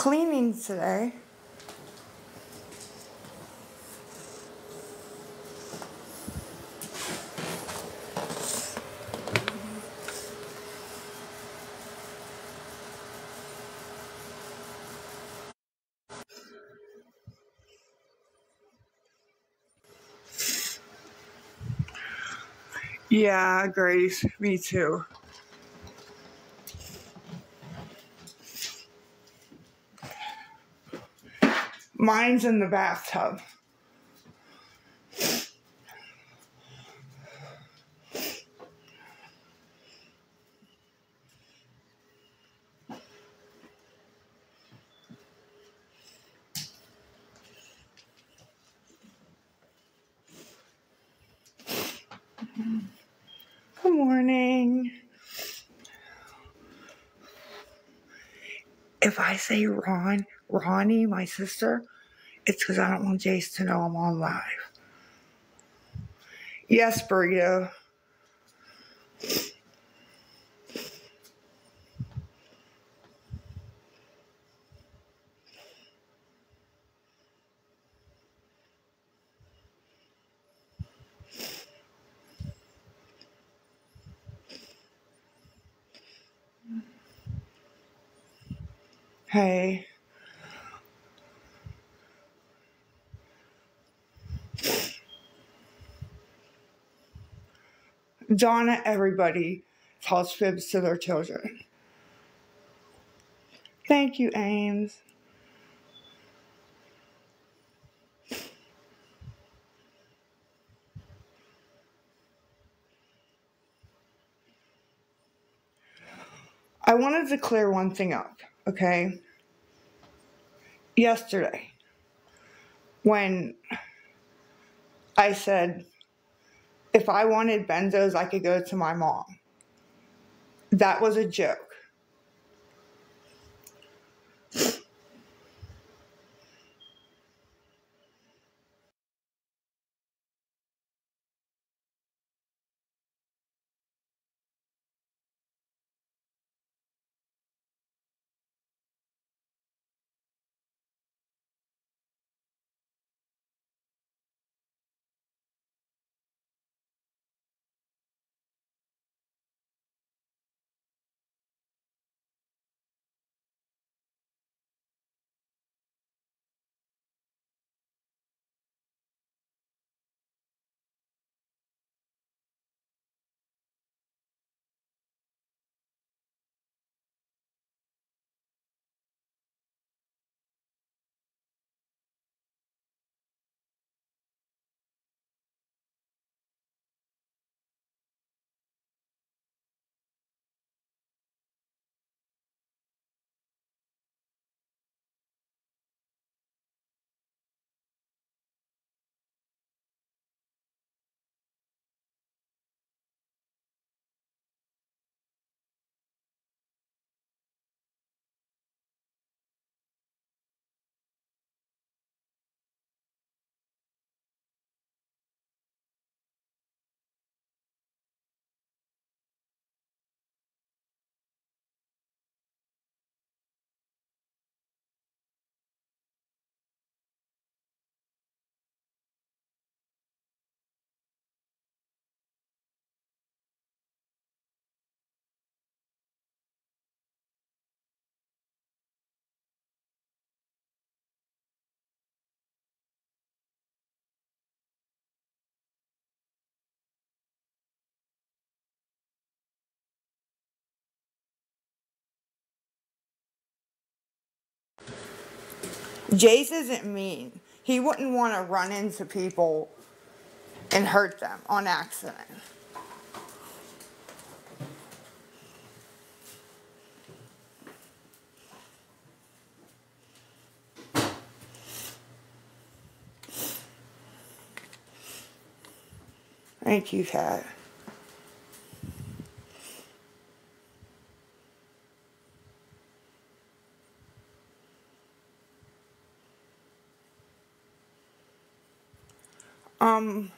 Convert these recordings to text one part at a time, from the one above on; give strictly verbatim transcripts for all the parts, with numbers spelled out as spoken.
cleaning today. Yeah, Grace, me too. Mine's in the bathtub. Good morning. If I say Ron, Ronnie, my sister, it's because I don't want Jace to know I'm on live. Yes, Burrito. Hey. Donna, everybody tells fibs to their children. Thank you, Ames. I wanted to clear one thing up, okay? Yesterday, when I said if I wanted benzos, I could go to my mom, that was a joke. Jace isn't mean. He wouldn't want to run into people and hurt them on accident. Thank you, Kat. Um,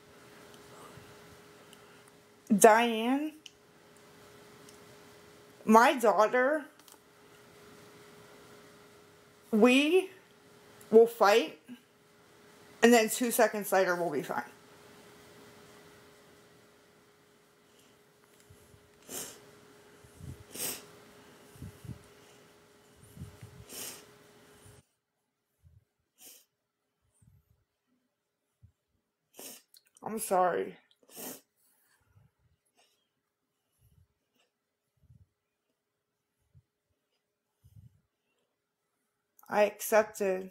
Diane, my daughter We will fight, and then two seconds later we'll be fine. I'm sorry. I accepted.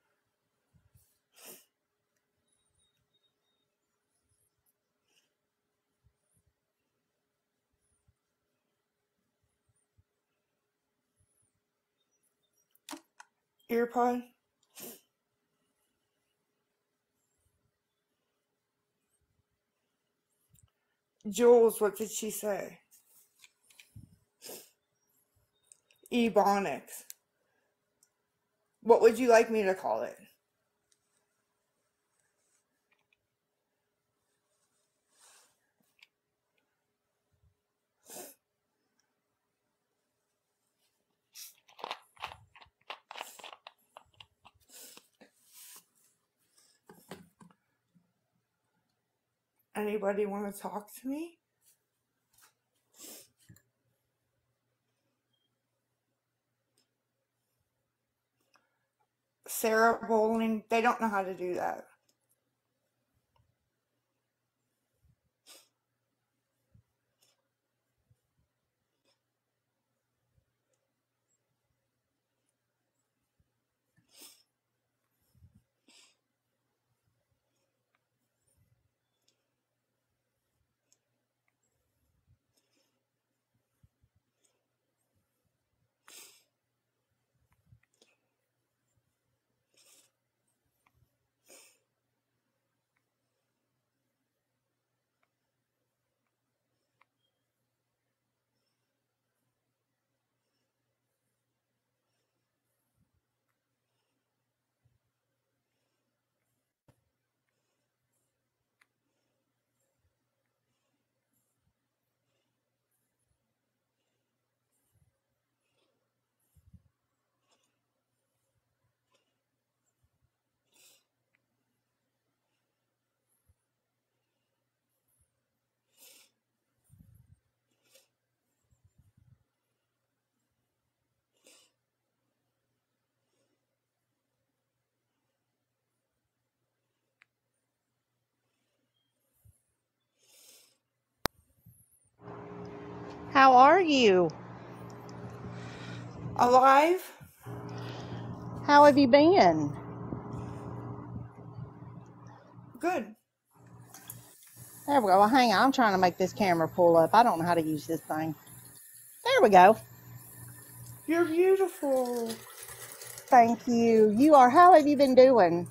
Earpod? Jules, what did she say? Ebonics. What would you like me to call it? Anybody want to talk to me? Sarah Bowling, they don't know how to do that. How are you? Alive? How have you been? Good. There we go. Well, hang on. I'm trying to make this camera pull up. I don't know how to use this thing. There we go. You're beautiful. Thank you. You are. How have you been doing?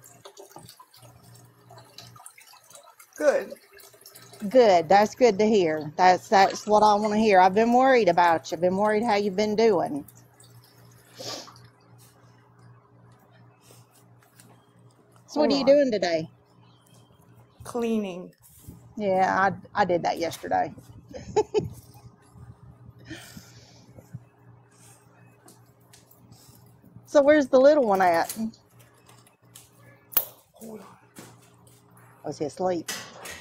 Good. Good. That's good to hear. That's that's what I want to hear. I've been worried about you. I've been worried how you've been doing. So what Hold are you on. doing today? Cleaning. Yeah, I I did that yesterday. So where's the little one at? Hold on. Was he asleep?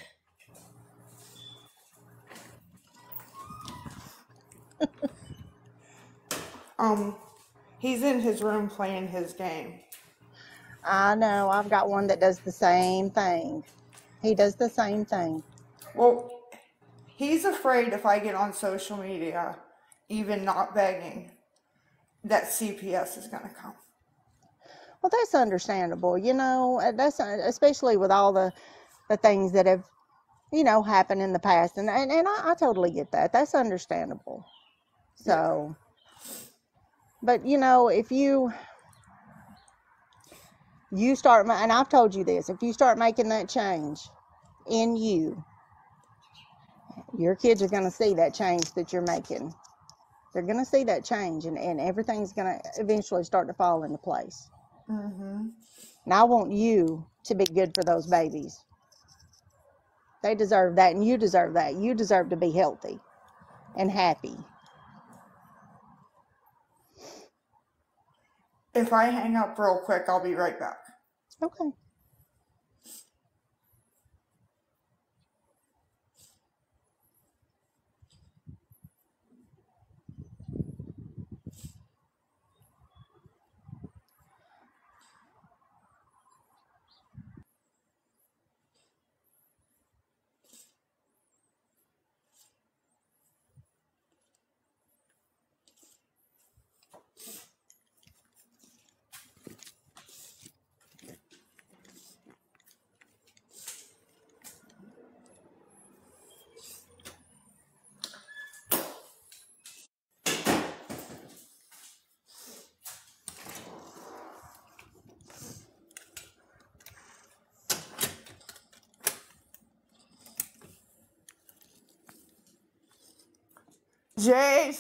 Um, he's in his room playing his game. I know. I've got one that does the same thing. He does the same thing. Well, he's afraid if I get on social media, even not begging, that C P S is going to come. Well, that's understandable. You know, that's especially with all the, the things that have, you know, happened in the past. And, and, and I, I totally get that. That's understandable. So, yeah. But, you know, if you, you start, and I've told you this, if you start making that change in you, your kids are going to see that change that you're making. They're going to see that change, and, and everything's going to eventually start to fall into place. Mm-hmm. And I want you to be good for those babies. They deserve that, and you deserve that. You deserve to be healthy and happy. If I hang up real quick, I'll be right back. Okay. Jace.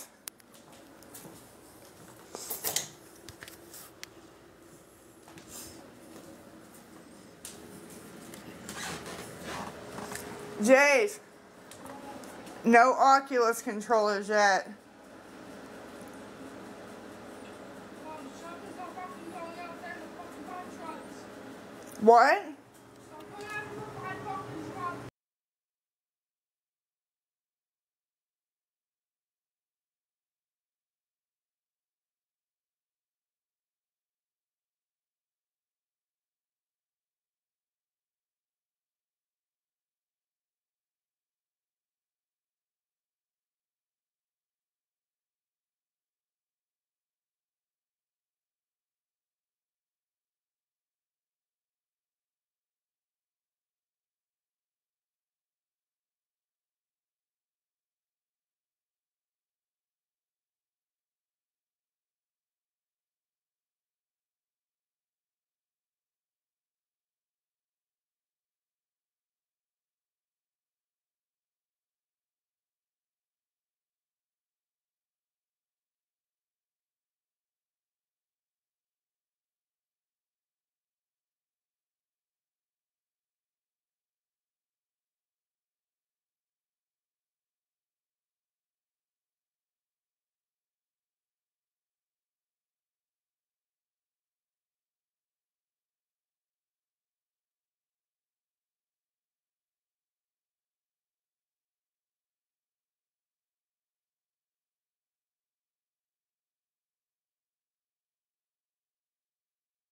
Jace. No Oculus controllers yet. What?